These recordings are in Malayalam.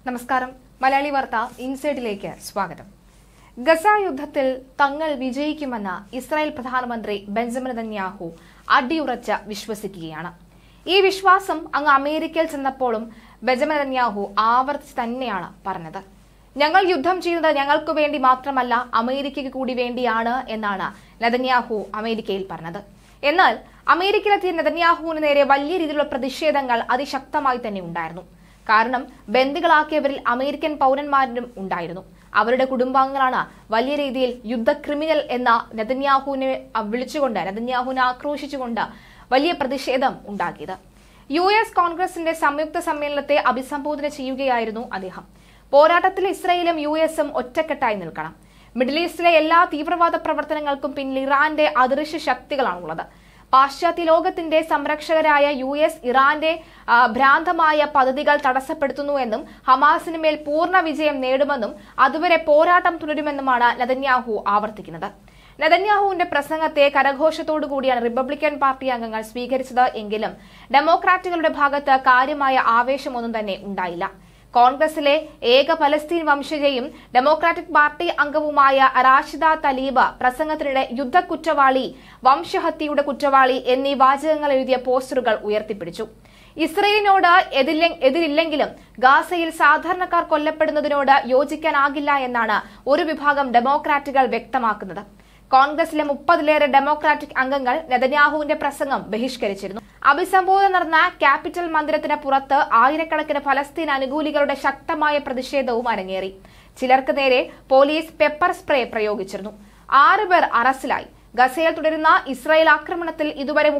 നമസ്കാരം. മലയാളി വാർത്ത ഇൻസൈഡിലേക്ക് സ്വാഗതം. ഗസ യുദ്ധത്തിൽ തങ്ങൾ വിജയിക്കുമെന്ന് ഇസ്രായേൽ പ്രധാനമന്ത്രി ബെഞ്ചമിൻ നെതന്യാഹു അടിയുറച്ച് വിശ്വസിക്കുകയാണ്. ഈ വിശ്വാസം അങ്ങ് അമേരിക്കയിൽ ചെന്നപ്പോഴും ബെഞ്ചമിൻ നെതന്യാഹു ആവർത്തിച്ച് തന്നെയാണ് പറഞ്ഞത്. ഞങ്ങൾ യുദ്ധം ചെയ്യുന്നത് ഞങ്ങൾക്ക് വേണ്ടി മാത്രമല്ല, അമേരിക്കയ്ക്ക് കൂടി വേണ്ടിയാണ് എന്നാണ് നെതന്യാഹു അമേരിക്കയിൽ പറഞ്ഞത്. എന്നാൽ അമേരിക്കയിലെത്തിയ നെതന്യാഹുവിന് നേരെ വലിയ രീതിയിലുള്ള പ്രതിഷേധങ്ങൾ അതിശക്തമായി തന്നെ ഉണ്ടായിരുന്നു. കാരണം ബന്ദികളാക്കിയവരിൽ അമേരിക്കൻ പൗരന്മാരും ഉണ്ടായിരുന്നു. അവരുടെ കുടുംബാംഗങ്ങളാണ് വലിയ രീതിയിൽ യുദ്ധ ക്രിമിനൽ എന്ന നെതന്യാഹുവിനെ വിളിച്ചുകൊണ്ട്, നെതന്യാഹുവിനെ ആക്രോശിച്ചുകൊണ്ട് വലിയ പ്രതിഷേധം ഉണ്ടാക്കിയത്. US കോൺഗ്രസിന്റെ സംയുക്ത സമ്മേളനത്തെ അഭിസംബോധന ചെയ്യുകയായിരുന്നു അദ്ദേഹം. പോരാട്ടത്തിൽ ഇസ്രായേലും US ഒറ്റക്കെട്ടായി നിൽക്കണം. മിഡിൽ ഈസ്റ്റിലെ എല്ലാ തീവ്രവാദ പ്രവർത്തനങ്ങൾക്കും പിന്നിൽ ഇറാന്റെ അദൃശ്യ ശക്തികളാണുള്ളത്. പാശ്ചാത്യ ലോകത്തിന്റെ സംരക്ഷകരായ US ഇറാന്റെ ഭ്രാന്തമായ പദ്ധതികൾ തടസ്സപ്പെടുത്തുന്നുവെന്നും ഹമാസിന് മേൽ പൂർണ്ണ വിജയം നേടുമെന്നും അതുവരെ പോരാട്ടം തുടരുമെന്നുമാണ് നെതന്യാഹു ആവർത്തിക്കുന്നത്. നെതന്യാഹുവിന്റെ പ്രസംഗത്തെ കരഘോഷത്തോടുകൂടിയാണ് റിപ്പബ്ലിക്കൻ പാർട്ടി അംഗങ്ങൾ സ്വീകരിച്ചത് എങ്കിലും ഡെമോക്രാറ്റുകളുടെ ഭാഗത്ത് കാര്യമായ ആവേശമൊന്നും തന്നെ ഉണ്ടായില്ല. കോൺഗ്രസിലെ ഏക പലസ്തീൻ വംശജയും ഡെമോക്രാറ്റിക് പാർട്ടി അംഗവുമായ റാഷിദ തലീബ് പ്രസംഗത്തിനിടെ യുദ്ധക്കുറ്റവാളി, വംശഹത്യയുടെ കുറ്റവാളി എന്നീ വാചകങ്ങൾ എഴുതിയ പോസ്റ്ററുകൾ ഉയർത്തിപ്പിടിച്ചു. ഇസ്രയേലിനോട് എതിരില്ലെങ്കിലും ഗാസയിൽ സാധാരണക്കാർ കൊല്ലപ്പെടുന്നതിനോട് യോജിക്കാനാകില്ല എന്നാണ് ഒരു വിഭാഗം ഡെമോക്രാറ്റുകൾ വ്യക്തമാക്കുന്നത്. കോൺഗ്രസിലെ 30-ലേറെ ഡെമോക്രാറ്റിക് അംഗങ്ങൾ നെതന്യാഹുവിന്റെ പ്രസംഗം ബഹിഷ്കരിച്ചിരുന്നു. അഭിസംബോധന നടന്ന ക്യാപിറ്റൽ മന്ദിരത്തിന് പുറത്ത് ആയിരക്കണക്കിന് ഫലസ്തീൻ അനുകൂലികളുടെ ശക്തമായ പ്രതിഷേധവും അരങ്ങേറി. ചിലർക്ക് നേരെ പോലീസ് പെപ്പർ സ്പ്രേ പ്രയോഗിച്ചിരുന്നു. 6 പേർ അറസ്റ്റിലായി. ഗസയിൽ തുടരുന്ന ഇസ്രായേൽ ആക്രമണത്തിൽ ഇതുവരെ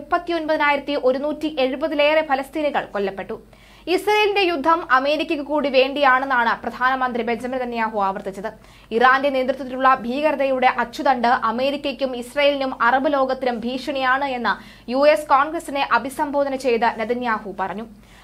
39,170-ലേറെ ഫലസ്തീനികൾ കൊല്ലപ്പെട്ടു. ഇസ്രയേലിന്റെ യുദ്ധം അമേരിക്കയ്ക്ക് കൂടി വേണ്ടിയാണെന്നാണ് പ്രധാനമന്ത്രി ബെഞ്ചമിൻ നെതന്യാഹു ആവർത്തിച്ചത്. ഇറാന്റെ നേതൃത്വത്തിലുള്ള ഭീകരതയുടെ അച്ചുതണ്ട് അമേരിക്കയ്ക്കും ഇസ്രയേലിനും അറബ് ലോകത്തിനും ഭീഷണിയാണ് എന്ന് US കോൺഗ്രസിനെ അഭിസംബോധന ചെയ്ത് നെതന്യാഹു പറഞ്ഞു.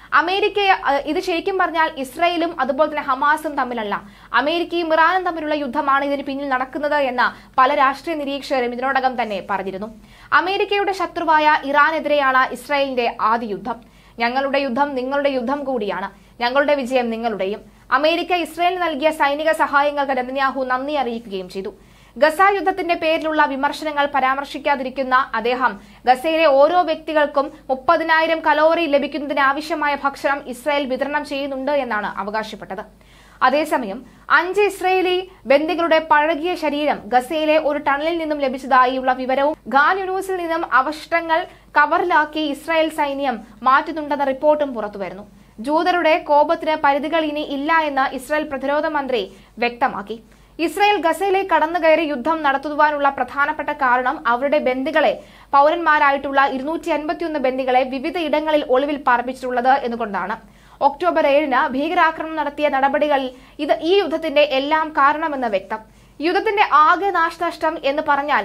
ഇത് ശരിക്കും പറഞ്ഞാൽ ഇസ്രയേലും അതുപോലെ തന്നെ ഹമാസും തമ്മിലല്ല, അമേരിക്കയും ഇറാനും തമ്മിലുള്ള യുദ്ധമാണ് ഇതിന് പിന്നിൽ നടക്കുന്നത് എന്ന് പല രാഷ്ട്രീയ നിരീക്ഷകരും ഇതിനോടകം തന്നെ പറഞ്ഞിരുന്നു. അമേരിക്കയുടെ ശത്രുവായ ഇറാനെതിരെയാണ് ഇസ്രായേലിന്റെ ആദ്യ യുദ്ധം. ഞങ്ങളുടെ യുദ്ധം നിങ്ങളുടെ യുദ്ധം കൂടിയാണ്, ഞങ്ങളുടെ വിജയം നിങ്ങളുടെയും. അമേരിക്ക ഇസ്രായേലിന് നൽകിയ സൈനിക സഹായങ്ങൾക്ക് നെതന്യാഹു നന്ദി അറിയിക്കുകയും ചെയ്തു. ഗസ യുദ്ധത്തിന്റെ പേരിലുള്ള വിമർശനങ്ങൾ പരാമർശിക്കാതിരിക്കുന്ന അദ്ദേഹം ഗസയിലെ ഓരോ വ്യക്തികൾക്കും 30,000 കലോറി ലഭിക്കുന്നതിനാവശ്യമായ ഭക്ഷണം ഇസ്രായേൽ വിതരണം ചെയ്യുന്നുണ്ട് എന്നാണ് അവകാശപ്പെട്ടത്. അതേസമയം 5 ഇസ്രായേലി ബന്ദികളുടെ പഴകിയ ശരീരം ഗസയിലെ ഒരു ടണലിൽ നിന്നും ലഭിച്ചതായുള്ള വിവരവും ഖാൻ യൂണിസിൽ നിന്നും അവശിഷ്ടങ്ങൾ കവറിലാക്കി ഇസ്രായേൽ സൈന്യം മാറ്റുന്നുണ്ടെന്ന റിപ്പോർട്ടും പുറത്തുവരുന്നു. ജൂതരുടെ കോപത്തിന് പരിധികൾ ഇനി ഇല്ല എന്ന് ഇസ്രായേൽ പ്രതിരോധ മന്ത്രി വ്യക്തമാക്കി. ഇസ്രായേൽ ഗസയിലേക്ക് കടന്നുകയറി യുദ്ധം നടത്തുവാനുള്ള പ്രധാനപ്പെട്ട കാരണം അവരുടെ ബന്ദികളെ, പൗരന്മാരായിട്ടുള്ള 251 ബന്ദികളെ വിവിധ ഇടങ്ങളിൽ ഒളിവിൽ പാർപ്പിച്ചിട്ടുള്ളത് എന്നുകൊണ്ടാണ്. ഒക്ടോബർ 7-ന് ഭീകരാക്രമണം നടത്തിയ നടപടികളിൽ ഈ യുദ്ധത്തിന്റെ എല്ലാം കാരണമെന്ന് വ്യക്തം. യുദ്ധത്തിന്റെ ആകെ നാശനഷ്ടം എന്ന് പറഞ്ഞാൽ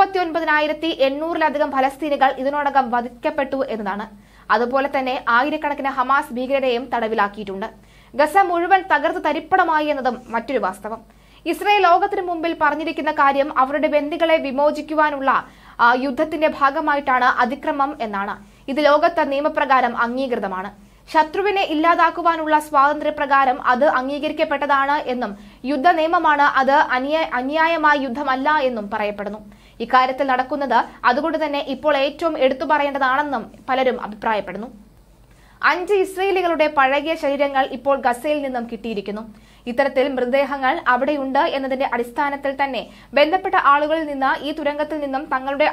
39,800-ലധികം ഫലസ്തീനികൾ ഇതിനോടകം വധിക്കപ്പെട്ടു എന്നതാണ്. അതുപോലെ തന്നെ ആയിരക്കണക്കിന് ഹമാസ് ഭീകരരെയും തടവിലാക്കിയിട്ടുണ്ട്. ഗസ മുഴുവൻ തകർത്ത് തരിപ്പണമായി എന്നതും മറ്റൊരു വാസ്തവം. ഇസ്രായേൽ ലോകത്തിന് മുമ്പിൽ പറഞ്ഞിരിക്കുന്ന കാര്യം അവരുടെ ബന്ദികളെ വിമോചിക്കുവാനുള്ള യുദ്ധത്തിന്റെ ഭാഗമായിട്ടാണ് അതിക്രമം എന്നാണ്. ഇത് ലോകത്തെ നിയമപ്രകാരം അംഗീകൃതമാണ്. ശത്രുവിനെ ഇല്ലാതാക്കുവാനുള്ള സ്വാതന്ത്ര്യപ്രകാരം അത് അംഗീകരിക്കപ്പെട്ടതാണ് എന്നും യുദ്ധ നിയമമാണ്, അത് അന്യായമായ യുദ്ധമല്ല എന്നും പറയപ്പെടുന്നു. ഇക്കാര്യത്തിൽ നടക്കുന്നത് അതുകൊണ്ട് തന്നെ ഇപ്പോൾ ഏറ്റവും എടുത്തു പറയേണ്ടതാണെന്നും പലരും അഭിപ്രായപ്പെടുന്നു. 5 ഇസ്രയേലികളുടെ പഴകിയ ശരീരങ്ങൾ ഇപ്പോൾ ഗസയിൽ നിന്നും കിട്ടിയിരിക്കുന്നു. ഇത്തരത്തിൽ മൃതദേഹങ്ങൾ അവിടെയുണ്ട് എന്നതിന്റെ അടിസ്ഥാനത്തിൽ തന്നെ ബന്ധപ്പെട്ട ആളുകളിൽ നിന്ന് ഈ തുരങ്കത്തിൽ നിന്നും തങ്ങളുടെ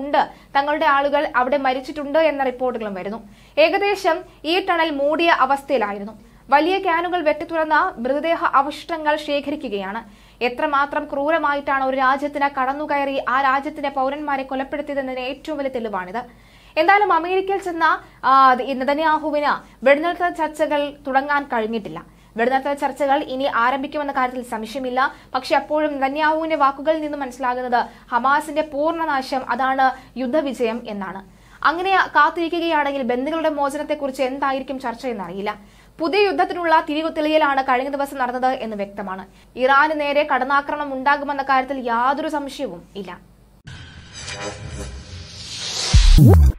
ആളുകൾ അവിടെ മരിച്ചിട്ടുണ്ട് എന്ന റിപ്പോർട്ടുകളും വരുന്നു. ഏകദേശം ഈ ടണൽ മൂടിയ അവസ്ഥയിലായിരുന്നു. വലിയ ക്യാനുകൾ വെട്ടിത്തുറന്ന മൃതദേഹ അവശിഷ്ടങ്ങൾ ശേഖരിക്കുകയാണ്. എത്രമാത്രം ക്രൂരമായിട്ടാണ് ഒരു രാജ്യത്തിന് കടന്നുകയറി ആ രാജ്യത്തിന്റെ പൗരന്മാരെ കൊലപ്പെടുത്തിയതെന്നതിന് ഏറ്റവും വലിയ തെളിവാണിത്. എന്തായാലും അമേരിക്കയിൽ ചെന്ന നെതന്യാഹുവിന് വെടിനിർത്തൽ ചർച്ചകൾ തുടങ്ങാൻ കഴിഞ്ഞിട്ടില്ല. വെടിനിർത്തൽ ചർച്ചകൾ ഇനി ആരംഭിക്കുമെന്ന കാര്യത്തിൽ സംശയമില്ല. പക്ഷെ അപ്പോഴും നെതന്യാഹുവിന്റെ വാക്കുകളിൽ നിന്നും മനസ്സിലാകുന്നത് ഹമാസിന്റെ പൂർണ്ണനാശം, അതാണ് യുദ്ധവിജയം എന്നാണ്. അങ്ങനെ കാത്തിരിക്കുകയാണെങ്കിൽ ബന്ദികളുടെ മോചനത്തെക്കുറിച്ച് എന്തായിരിക്കും ചർച്ച എന്നറിയില്ല. പുതിയ യുദ്ധത്തിനുള്ള തിരികുതെളിയലാണ് കഴിഞ്ഞ ദിവസം നടന്നത് എന്ന് വ്യക്തമാണ്. ഇറാന് നേരെ കടന്നാക്രമണം ഉണ്ടാകുമെന്ന കാര്യത്തിൽ യാതൊരു സംശയവും ഇല്ല.